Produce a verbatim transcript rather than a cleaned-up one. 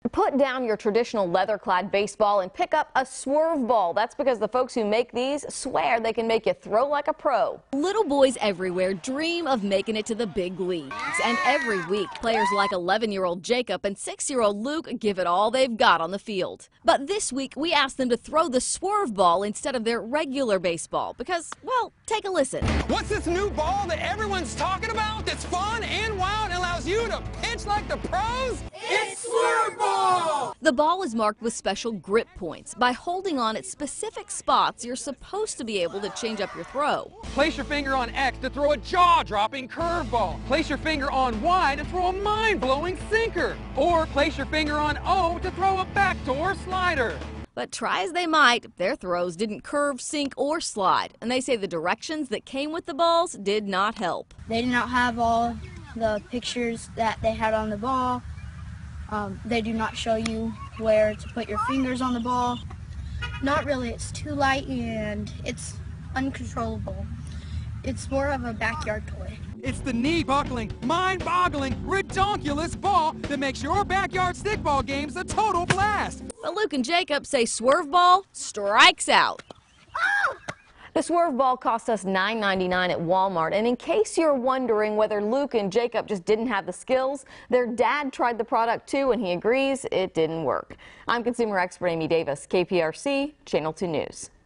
Put down your traditional leather-clad baseball and pick up a Swerve ball. That's because the folks who make these swear they can make you throw like a pro. Little boys everywhere dream of making it to the big leagues. And every week, players like eleven-year-old Jacob and six-year-old Luke give it all they've got on the field. But this week, we asked them to throw the Swerve ball instead of their regular baseball because, well, take a listen. What's this new ball that everyone's talking about that's fun and wild and allows you to pitch like the pros? It's Swerve ball! The ball is marked with special grip points. By holding on at specific spots, you're supposed to be able to change up your throw. Place your finger on X to throw a jaw-dropping curveball. Place your finger on Y to throw a mind-blowing sinker. Or place your finger on O to throw a backdoor slider. But try as they might, their throws didn't curve, sink, or slide. And they say the directions that came with the balls did not help. They did not have all the pictures that they had on the ball. Um, they do not show you where to put your fingers on the ball. Not really, it's too light and it's uncontrollable. It's more of a backyard toy. It's the knee-buckling, mind-boggling, redonkulous ball that makes your backyard stickball games a total blast. But Luke and Jacob say Swerve ball strikes out. The Swerve ball cost us nine ninety-nine at Walmart, and in case you're wondering whether Luke and Jacob just didn't have the skills, their dad tried the product too, and he agrees it didn't work. I'm consumer expert Amy Davis, K P R C, Channel two News.